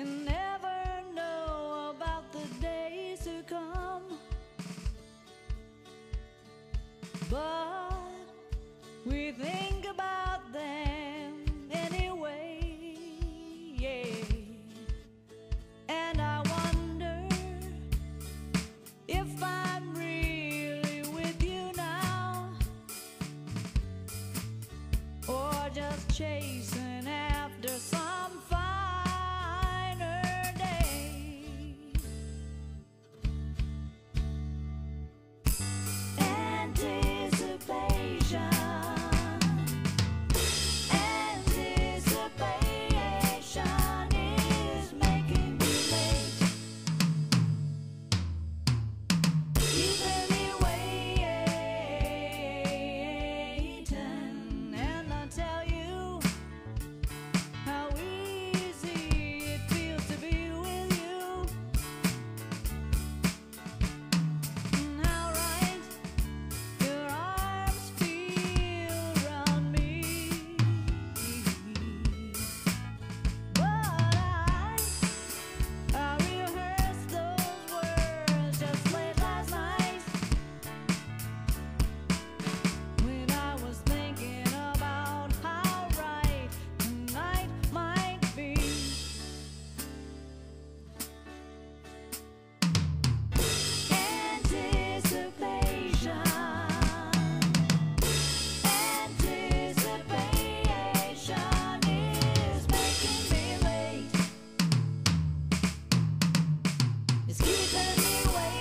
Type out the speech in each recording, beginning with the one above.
never know about the days to come, but we think about them anyway, yeah. And I wonder if I'm really with you now, or just chasing after some finer day. Anticipation, anticipation is making me late, keeping me waiting. And I tell you how easy it feels to be with you, and how right your arms feel around me. But I rehearsed those words just late last night, when I was thinking about how right tonight might be. Anticipation, anticipation is making me late, it's keeping me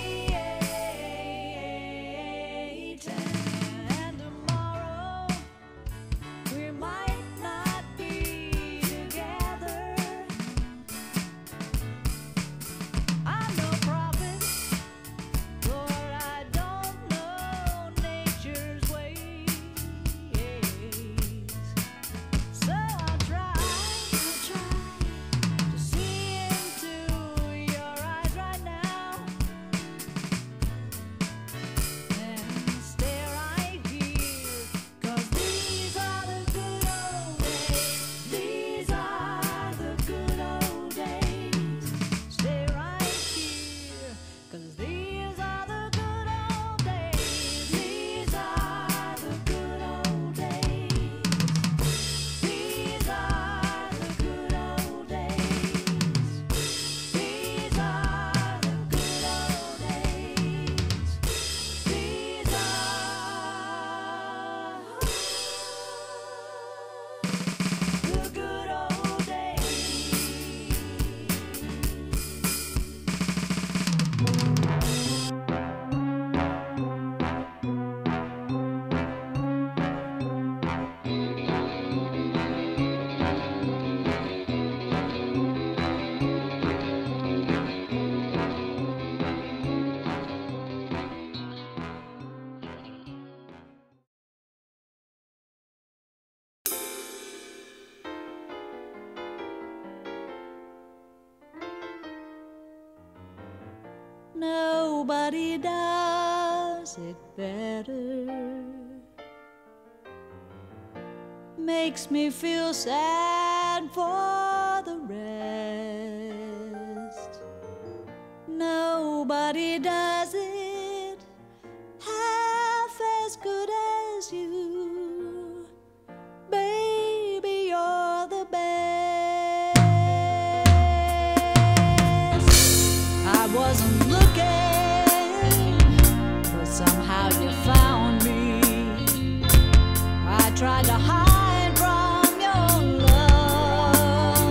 waiting. And tomorrow we might not be together. I'm no prophet, Lord, I don't know nature's ways, so I'll try to see into your eyes right now, and stay right here, 'cause these are the good old days. These are the good old days. Stay right here, 'cause these are the good old days. These are the good old days. These are the good old days. These are the good old days. These are the good old days. Nobody does it better. Makes me feel sad for the rest. Nobody does it half as good as you. Baby, you're the best. I wasn't looking, but somehow you found me. I tried to hide from your love,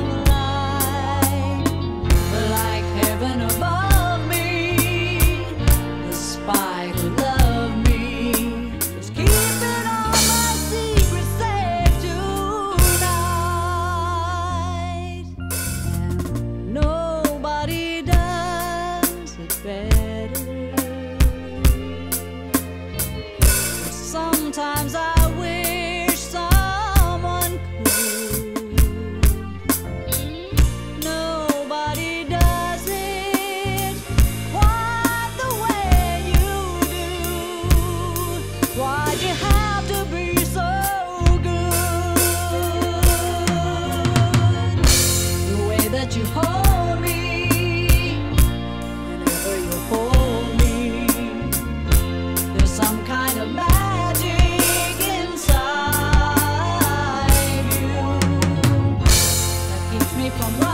if I'm right.